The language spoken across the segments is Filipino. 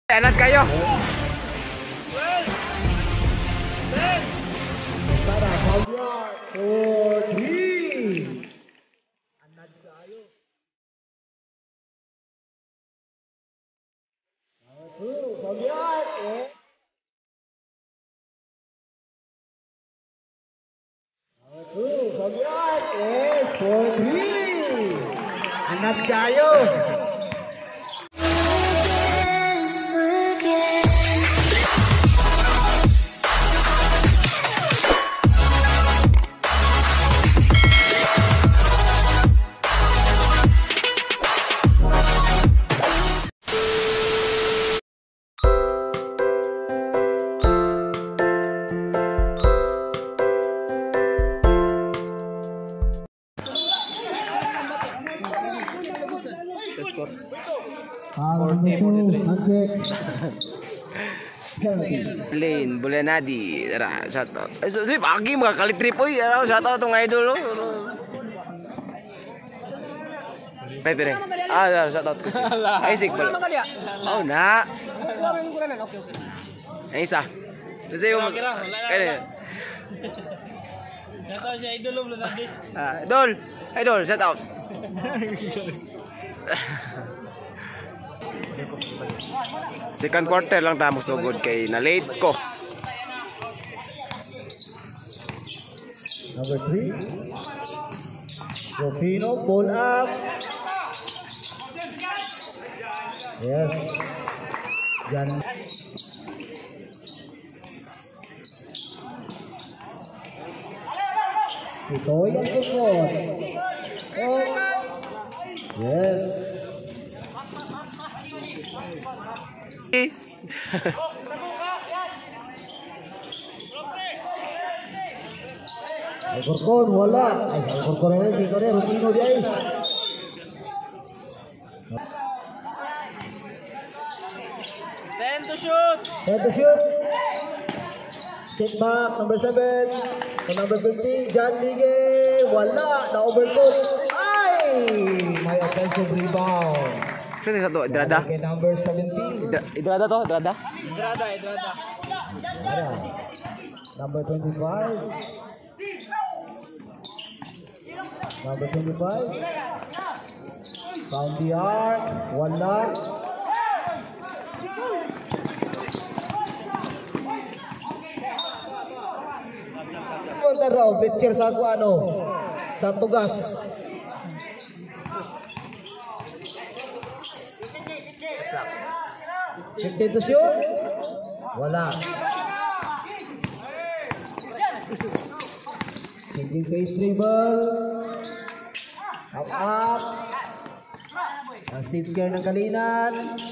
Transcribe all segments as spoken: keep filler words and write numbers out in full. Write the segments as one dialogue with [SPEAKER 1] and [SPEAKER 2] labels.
[SPEAKER 1] Anad kayo.
[SPEAKER 2] Para Javier for three. Anad kayo. Two, Javier. Eh. Two, Javier. Eh, for three. Anad kayo.
[SPEAKER 1] Plain, Bulanadi, tara, shoutout. Ay, so, sip, aki, makakalit trip, uy, ano, shoutout itong idol, oh. Ay, pire. Ah, shoutout ko. Ay, sig pala. Oh, na. Ay, isa. Kasi yung... Ay,
[SPEAKER 3] shoutout siya, idol, Bulanadi.
[SPEAKER 1] Ah, idol, idol, shoutout. Second quarter lang tayo magsugod kay na late ko.
[SPEAKER 2] Number three. Rufino, pull up. Yes. Yan. Ito yung support. Oh. Yes. Alcorcon, wala. Ay, Alcorcon na rin. Dito rin, Rufino di ay.
[SPEAKER 3] Ten to shoot!
[SPEAKER 2] Ten to shoot. Kick back, number seven. To number fifteen, John Miguel. Wala, na-overcook. Ay! May offensive rebound.
[SPEAKER 1] Sino sa to? Idrada?
[SPEAKER 2] Kay number seventeen.
[SPEAKER 1] Idrada to? Idrada?
[SPEAKER 3] Idrada, Idrada.
[SPEAKER 2] Ayan. Number twenty-five. Number twenty-five. Found the arc. Wala. Punta raw, pitcher sa ako ano, sa tugas. fifteen to shoot. Wala. Single face dribble. Up up. Ang Steve Kerr ng Kalinan.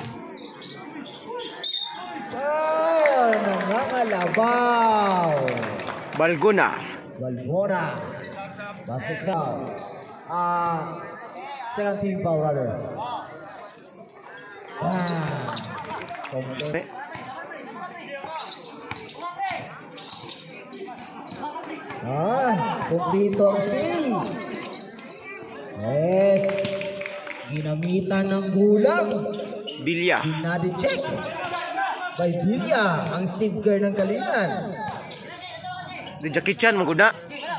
[SPEAKER 2] Oh, nangangalabaw.
[SPEAKER 1] Balgona.
[SPEAKER 2] Balbona. Basket foul. Ah, second team foul rather. Ah.
[SPEAKER 1] Eh,
[SPEAKER 2] Ah, kumplito ang steal. Yes. Ginamitan ng gulang.
[SPEAKER 1] Bilya.
[SPEAKER 2] Dinadi check. By Bilya, ang Steve Kerr ng Kalinan.
[SPEAKER 1] Di Jackie Chan, maguna.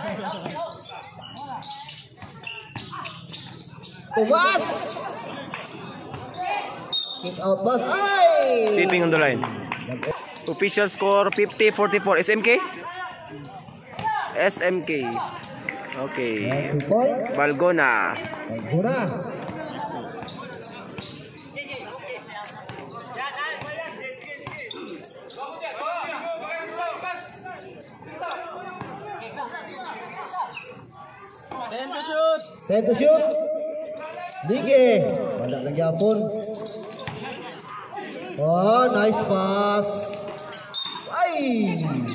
[SPEAKER 2] Tumas! Kick out pass. Ay!
[SPEAKER 1] Stepping on the line. Official score fifty forty-four. S M K? S M K. Okay.
[SPEAKER 2] Two points.
[SPEAKER 1] Balgona.
[SPEAKER 2] Balbona.
[SPEAKER 3] Ten to shoot!
[SPEAKER 2] Ten to shoot. Lige. Wala lang yapon. Oh, nice pass. Ay!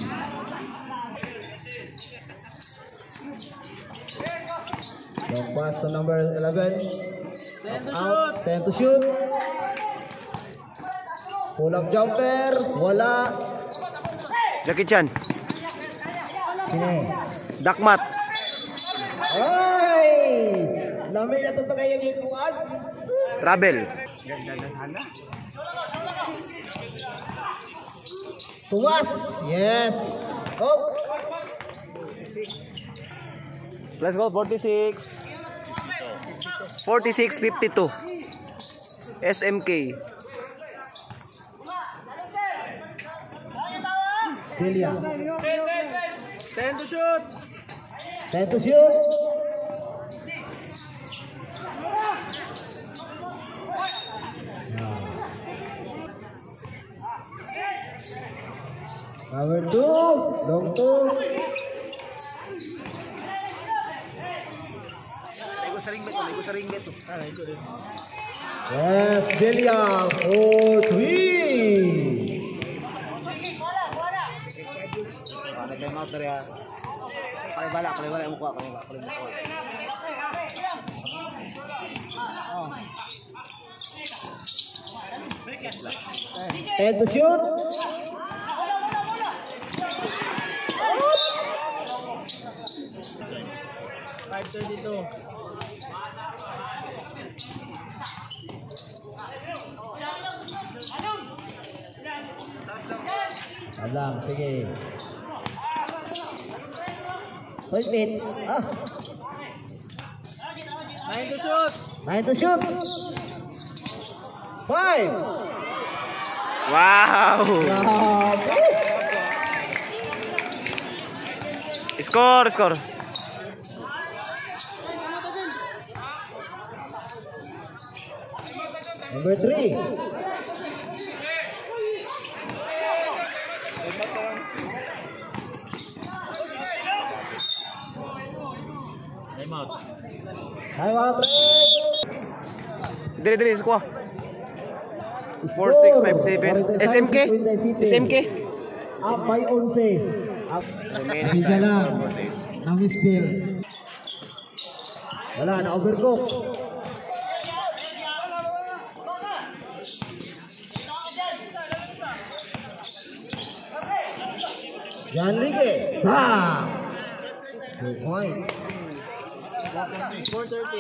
[SPEAKER 2] Long pass to number eleven.
[SPEAKER 3] Ten to shoot!
[SPEAKER 2] Out. Ten to shoot. Pull up jumper. Wala.
[SPEAKER 1] Jackie Chan.
[SPEAKER 2] Sine.
[SPEAKER 1] Dakmat.
[SPEAKER 2] Ay! Namin na ito kayong ikuan.
[SPEAKER 1] Travel.
[SPEAKER 3] Ganda na sana.
[SPEAKER 2] Tumas. Yes. Oh.
[SPEAKER 1] Let's go, forty-six. forty-six fifty-two. S M K.
[SPEAKER 2] Celia.
[SPEAKER 3] ten to shoot.
[SPEAKER 2] ten to shoot. Number two, long two.
[SPEAKER 1] Ligo sa ring bet, ligo sa ring bet.
[SPEAKER 3] Ah, ito din.
[SPEAKER 2] Yes, Delia for three.
[SPEAKER 3] Ah, nag-time out rin. Kali bala, kali bala yung mukha, kali bala, kali mukha.
[SPEAKER 2] ten to shoot.
[SPEAKER 3] five thirty-two.
[SPEAKER 2] Alam, sige. Five minutes. Ah,
[SPEAKER 3] nine to shoot.
[SPEAKER 2] nine to shoot. Five.
[SPEAKER 1] Wow!
[SPEAKER 2] Grabe.
[SPEAKER 1] Score, score.
[SPEAKER 2] Number three.
[SPEAKER 3] Time out.
[SPEAKER 2] Time out break.
[SPEAKER 1] Dili, dili, squad. four six five seven. S M K? S M K?
[SPEAKER 2] Up by eleven. Up.
[SPEAKER 1] Remaining
[SPEAKER 2] Isa
[SPEAKER 1] time.
[SPEAKER 2] lang. Na-miss kill. Wala, na-overcook. Jan Ligue. Ha! Two points.
[SPEAKER 3] four thirty.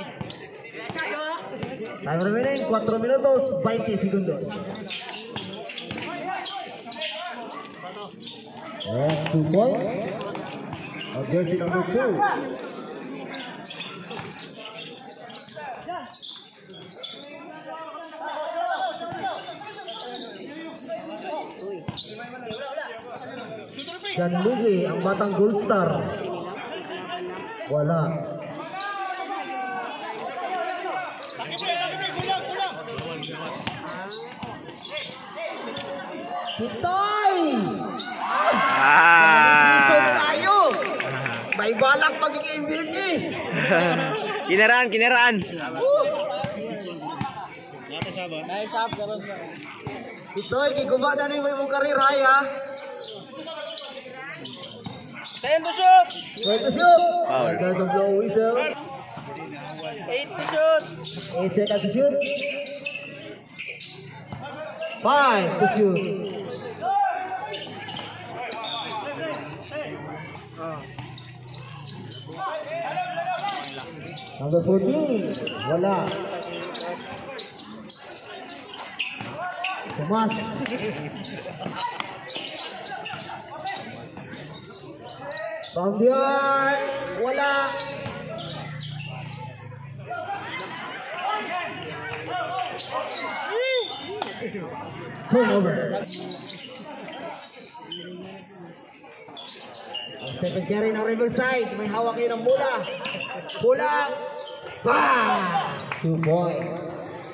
[SPEAKER 2] Time remaining, four minutos, twenty segundos. Yes, two points. Of jersey number two. Gianluigi, ang batang gold star. Wala. Hitoy!
[SPEAKER 1] Ah!
[SPEAKER 2] Tayo! May balak magiging M V P!
[SPEAKER 1] Kinaraan, kinaraan.
[SPEAKER 3] Nice up, karon.
[SPEAKER 2] Hitoy, giguba na ni mo imong karir ay ha?
[SPEAKER 3] ten to shoot.
[SPEAKER 2] Where to shoot?
[SPEAKER 1] Foul.
[SPEAKER 2] There's a blow whistle.
[SPEAKER 3] eight to shoot.
[SPEAKER 2] eight seconds to shoot. five to shoot. Number fourteen, wala. Tomas. From the arc, wala. Turnover. Stephen Curry ng Riverside, may hawak yun ng bola. Bola. Bang! Two points.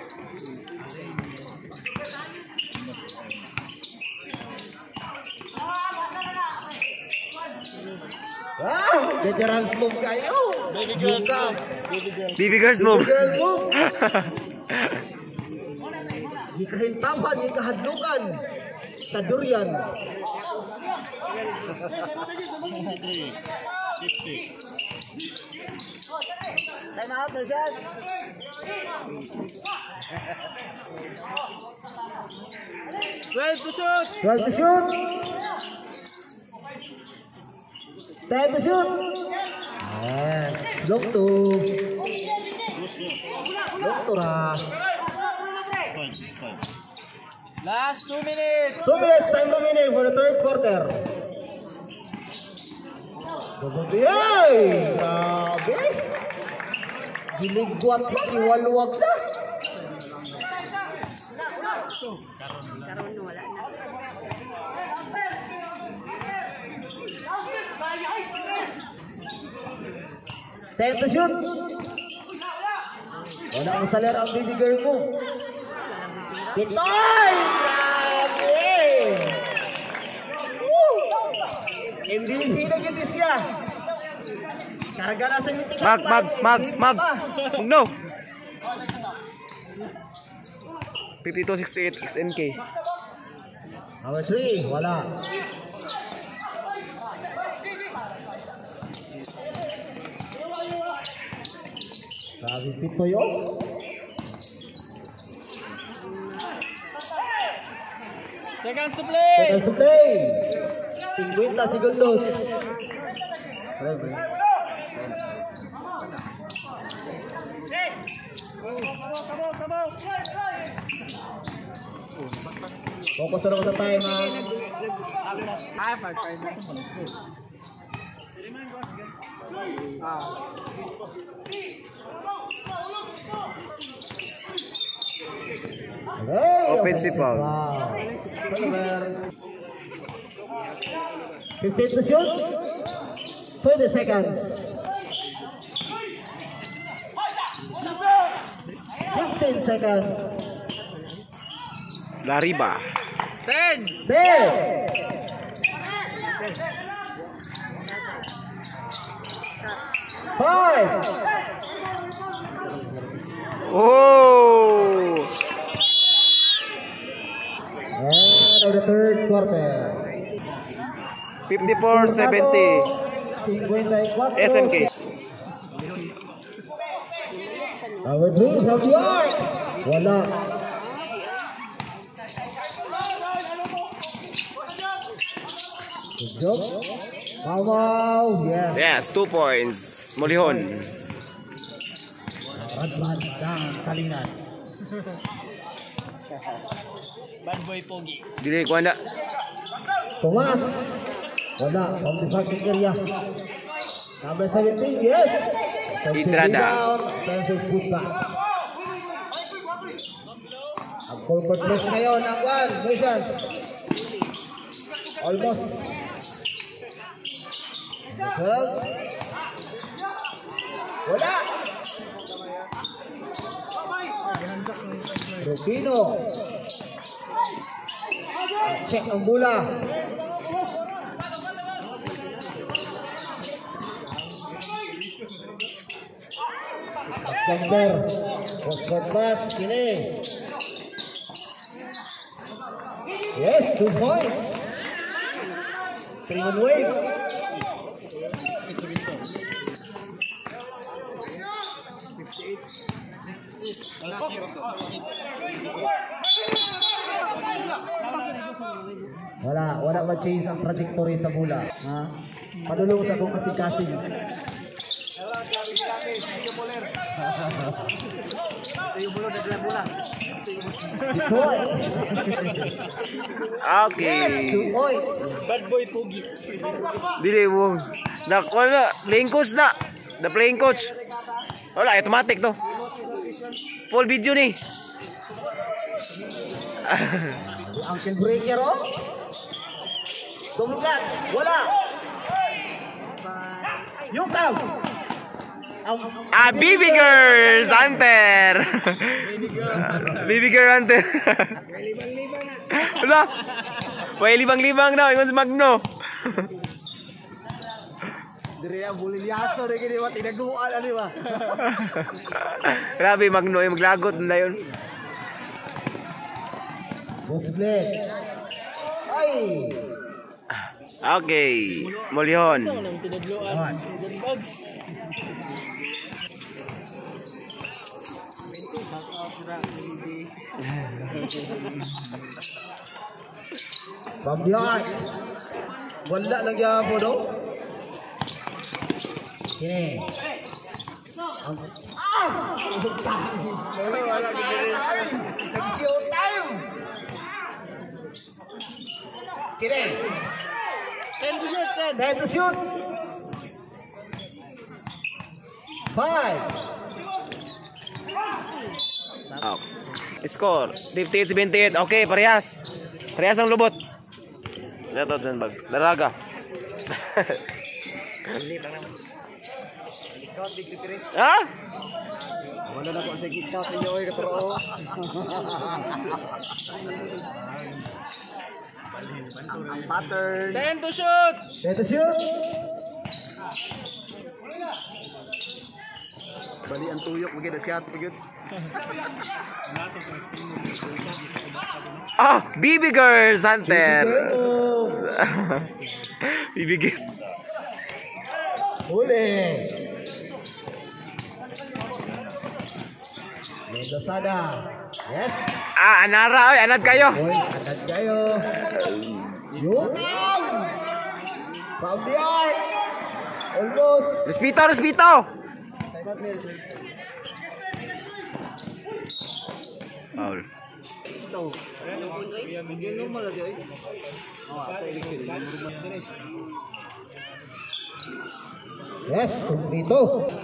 [SPEAKER 2] Ah, veterans move kayo.
[SPEAKER 3] Baby girl move.
[SPEAKER 1] B B girls move.
[SPEAKER 2] Girl move. Di kahintaman, di kahadlukan. Sa durian. Time out, Rashad.
[SPEAKER 3] twelve to shoot.
[SPEAKER 2] twelve to shoot. ten to shoot. Yes. Look to. Look to ra.
[SPEAKER 3] Last two minutes.
[SPEAKER 2] Two minutes time remaining for the third quarter. Ay! Grabe! Giligwat na, iwalwag na.
[SPEAKER 4] Karon wala na.
[SPEAKER 2] Time to shoot. Wala ang saler ang baby girl mo. Pitoy! Grabe! Woo! M V P na gini siya. Karga na sa mitik.
[SPEAKER 1] Mag, mags, mags, mags. No. fifty-two sixty-eight X N K.
[SPEAKER 2] Number three, wala. Grabe Pitoy oh.
[SPEAKER 3] Seconds to play.
[SPEAKER 2] Seconds to play. fifty segundos. Focus na ako sa time ha.
[SPEAKER 3] Ah, five five.
[SPEAKER 2] Hey,
[SPEAKER 1] Offensive foul.
[SPEAKER 2] Wow. fifteen to shoot. twenty seconds. fifteen seconds.
[SPEAKER 1] Lariba.
[SPEAKER 3] Ten.
[SPEAKER 2] ten. five.
[SPEAKER 1] Oh!
[SPEAKER 2] And of the third quarter.
[SPEAKER 1] fifty-four seventy.
[SPEAKER 2] fifty-four.
[SPEAKER 1] S N K.
[SPEAKER 2] Number three from the arc. Wala. Good job. Wow, yes.
[SPEAKER 1] Yes, two points. Molihon.
[SPEAKER 2] Radlan dan Kalinan.
[SPEAKER 3] Bad boy Pogi.
[SPEAKER 1] Dili ko anda.
[SPEAKER 2] Thomas. Wala. From the parking area. Number seventeen, yes.
[SPEAKER 1] Itrada.
[SPEAKER 2] Offensive putback. Ang full court press ngayon ng one. Mission. Almost. twelve. Wala. Rufino. Check ang bola. Gender. Post pass. Kini. Yes, two points. Three on wave. Wala, wala ma-change ang trajectory sa bola. Ha? Padulong sa kung kasing-kasing. Detroit.
[SPEAKER 1] Okay.
[SPEAKER 2] Two points.
[SPEAKER 3] Bad boy Pogi.
[SPEAKER 1] Dili mo. Nako na, playing coach na. The playing coach. Wala, automatic to. Full video ni.
[SPEAKER 2] Uncle Breaker oh. Tumugat. Wala. Yung tam.
[SPEAKER 1] Ah, baby girls Hunter. Baby girl Hunter. Wala. May libang-libang na, ingon si Magno.
[SPEAKER 2] Dire ang bulilyaso rin kini wa tinaguan ani ba.
[SPEAKER 1] Grabe Magno, yung maglagot na yun.
[SPEAKER 2] Bosble. Ay.
[SPEAKER 1] Okay, Molihon.
[SPEAKER 3] Tinadloan. Bugs.
[SPEAKER 2] From the arc. Wala lang yan po daw. Okay. Ah! Wala, wala. Nag-show time! Kirin. ten to shoot. ten to shoot. five.
[SPEAKER 1] Oh. Score fifty-eight seventy-eight. Okay, parehas. Parehas ang lubot. Dato dyan bag. Daraga. Ha?
[SPEAKER 3] Wala na ko sa scout ninyo oy katuro. Ang pattern.
[SPEAKER 1] ten to shoot.
[SPEAKER 2] ten to shoot.
[SPEAKER 3] Bali ang tuyok magid siya pagid.
[SPEAKER 1] Ah, B B Girls Hunter. B B Girls.
[SPEAKER 2] Huli. Mendosada. Yes.
[SPEAKER 1] Ah, Anara, oy, anad kayo.
[SPEAKER 2] Hoy, agad kayo. Yun. From the arc. Almost.
[SPEAKER 1] Respito, respito. Foul.
[SPEAKER 3] Ito. Yung normal lagi oy. Oh, ato ilikid. Normal dire.
[SPEAKER 2] Yes, kumplito.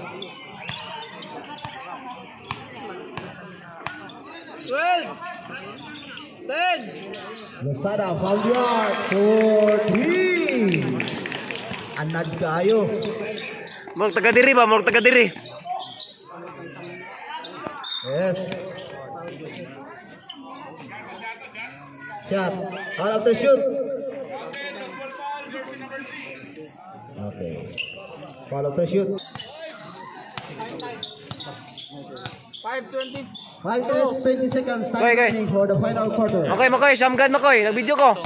[SPEAKER 1] twelve. ten.
[SPEAKER 2] Losada, foul yard. four three. Anad kayo.
[SPEAKER 1] Murag taga diri ba? Murag taga diri.
[SPEAKER 2] Yes. Shot. All after shoot. Okay. Foul after shoot.
[SPEAKER 1] five twenty.
[SPEAKER 2] five minutes, twenty seconds. Time
[SPEAKER 1] Okay, okay.
[SPEAKER 2] remaining for the final quarter.
[SPEAKER 1] Okay, Makoy, Shamgan Makoy, nag-video ko.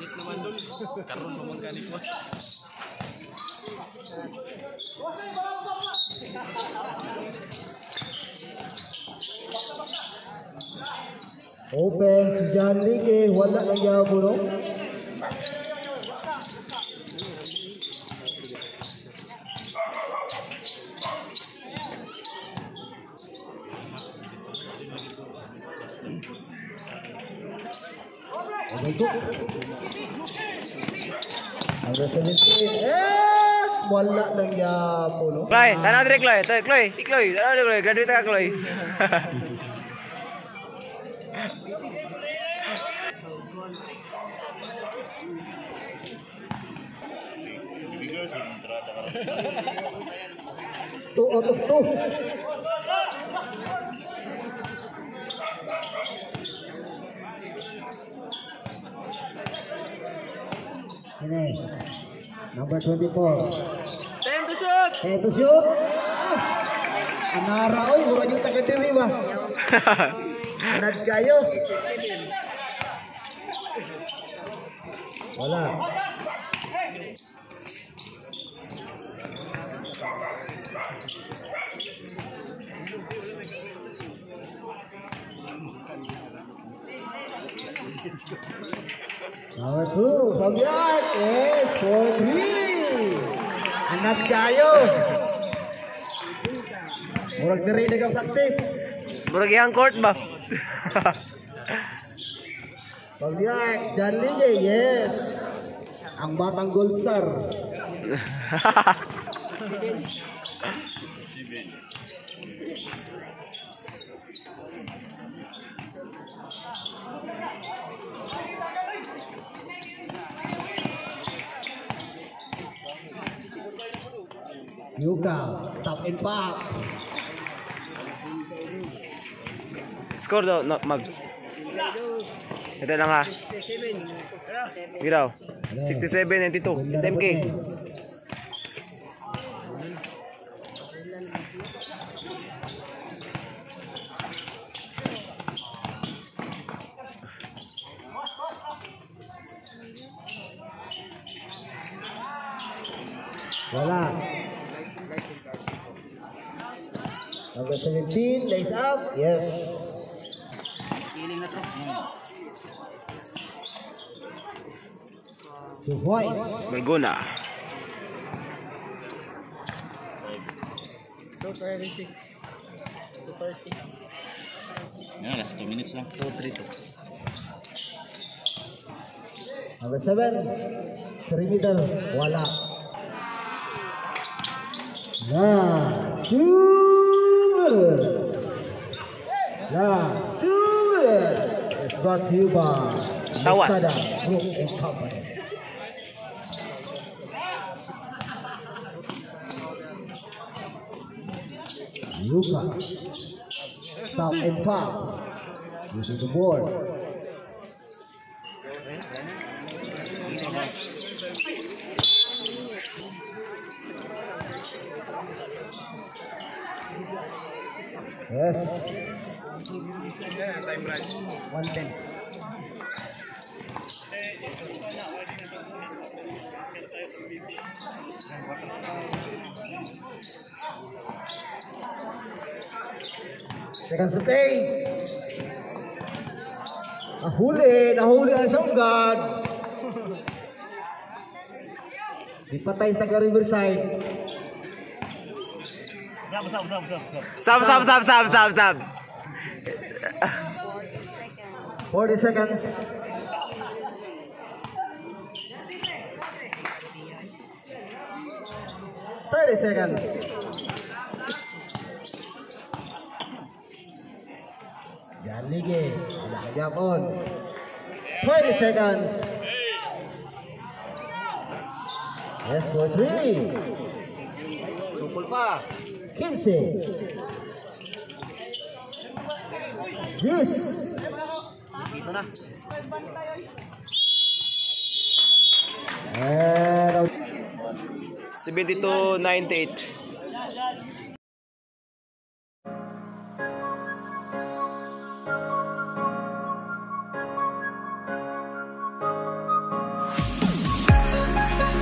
[SPEAKER 2] Open si John Ligue. Wala lang yaw po, no? Okay, go. Number seventeen. Eh! Wala lang yaw po, no?
[SPEAKER 1] Chloe, tana dire Chloe. Toy, Chloe, ti Chloe, tana dire Chloe, graduate ka Chloe.
[SPEAKER 2] Two out of two. Ini number twenty-four.
[SPEAKER 1] ten to shoot.
[SPEAKER 2] ten to shoot. Anara, oy, mura yung taga diri ba? Anad kayo. Wala. Number two, from the arc. Yes, four three. Anad kayo. Murag diri nagka-practice.
[SPEAKER 1] Murag yang court ba?
[SPEAKER 2] From the arc, John Ligue. Yes. Ang batang gold star. Yuka, stop and pop.
[SPEAKER 1] Score daw, no, mag. Ito lang ha. Giraw. sixty-seven ninety-two. S M K.
[SPEAKER 2] Wala. Number seventeen, lays up. Yes. Two points.
[SPEAKER 1] Berguna.
[SPEAKER 5] Yan, last two minutes lang. two three two.
[SPEAKER 2] Number seven. Perimeter. Wala. Nah, shoot. Nah, shoot. It's brought to you by
[SPEAKER 1] Tawad.
[SPEAKER 2] Masada Group and Company. Luka. Stop and pop. Using the board. Yes.
[SPEAKER 3] one ten.
[SPEAKER 2] Second stay. Nahuli, nahuli ang Songgan. Dipatay sa taga Riverside.
[SPEAKER 3] Sab, sab, sab, sab, sab.
[SPEAKER 1] Sab, sab, sab, sab, sab, sab.
[SPEAKER 2] forty seconds. thirty seconds. Jan Lige. Jump on. twenty seconds. Yes, go three.
[SPEAKER 3] Supul pa.
[SPEAKER 2] fifteen. Yes.
[SPEAKER 3] Dito na.
[SPEAKER 2] And
[SPEAKER 1] seventy-two ninety-eight.